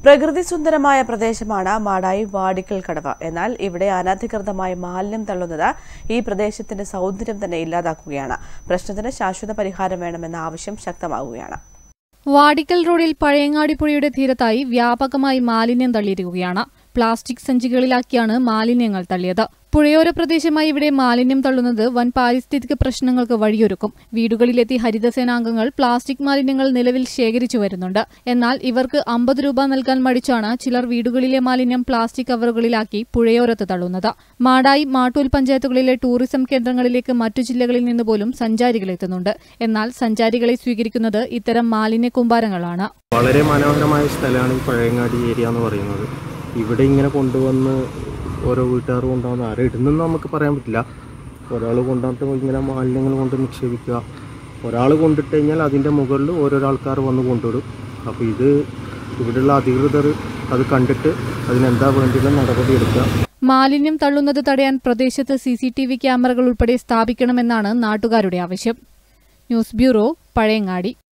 പ്രകൃതി സുന്ദരമായ പ്രദേശമാണ് മാടായി വാടിക്കൽ കടവ്. എന്നാൽ ഇവിടെ അനധികൃതമായി മാലിന്യം തള്ളുന്നത് ഈ പ്രദേശത്തിന്റെ സൗന്ദര്യം തന്നെ ഇല്ലാതാക്കുകയാണ്. പ്രശ്നത്തിന് ശാശ്വത പരിഹാരം വേണമെന്ന ആവശ്യം ശക്തമാവുകയാണ്. വാടിക്കൽ റോഡിൽ പഴയങ്ങാടി പുഴയുടെ തീരത്തായി വ്യാപകമായി മാലിന്യം തള്ളിയിരിക്കുകയാണ്. പ്ലാസ്റ്റിക് സഞ്ചികളിലാക്കിയാണ് മാലിന്യങ്ങൾ തള്ളിയത്. പുഴയോര പ്രദേശമായി ഇവിടെ മാലിന്യം തള്ളുന്നത് വൻ പാരിസ്ഥിതിക പ്രശ്നങ്ങൾക്ക് വഴിയൊരുക്കും. വീടുകളിലെത്തി ഹരിതസേനാംഗങ്ങൾ പ്ലാസ്റ്റിക് മാലിന്യങ്ങൾ നിലവിൽ ശേഖരിച്ചു വരുന്നുണ്ട്. എന്നാൽ ഇവർക്ക് 50 രൂപ നൽകാൻ മടിച്ചാണ് ചിലർ വീടുകളിലെ മാലിന്യം പ്ലാസ്റ്റിക് കവറുകളിലാക്കി പുഴയോരത്ത് തള്ളുന്നത്. മാടായി, മാട്ടൂൽ പഞ്ചായത്തുകളിലെ ടൂറിസം കേന്ദ്രങ്ങളിലേക്ക് മറ്റു ജില്ലകളിൽ നിന്ന് പോലും സഞ്ചാരികൾ എത്തുന്നുണ്ട്. എന്നാൽ സഞ്ചാരികളെ സ്വീകരിക്കുന്നത് ഇത്തരം മാലിന്യ കൂമ്പാരങ്ങളാണ്. വളരെ മനോഹരമായ സ്ഥലമാണ് ഈ പഴയങ്ങാടി ഏരിയ എന്ന് പറയുന്നത്. ഇവിടെ ഇങ്ങനെ കൊണ്ടുവന്ന് ഓരോ വീട്ടുകാർ കൊണ്ടുവന്ന് ആരും ഇടുന്നെന്ന് നമുക്ക് പറയാൻ പറ്റില്ല. ഒരാൾ കൊണ്ടുവന്നിട്ട് ഇങ്ങനെ മാലിന്യങ്ങൾ കൊണ്ട് നിക്ഷേപിക്കുക, ഒരാൾ കൊണ്ടിട്ട് കഴിഞ്ഞാൽ അതിൻ്റെ മുകളിൽ ഓരോരോ ആൾക്കാർ വന്ന് കൊണ്ടിടും. അപ്പോൾ ഇത് ഇവിടെയുള്ള അധികൃതർ അത് കണ്ടിട്ട് അതിനെന്താ വേണ്ടിയുള്ള നടപടി എടുക്കുക. മാലിന്യം തള്ളുന്നത് തടയാൻ പ്രദേശത്ത് CCTV ക്യാമറകൾ ഉൾപ്പെടെ സ്ഥാപിക്കണമെന്നാണ് നാട്ടുകാരുടെ ആവശ്യം. News bureau, Pazhayangadi.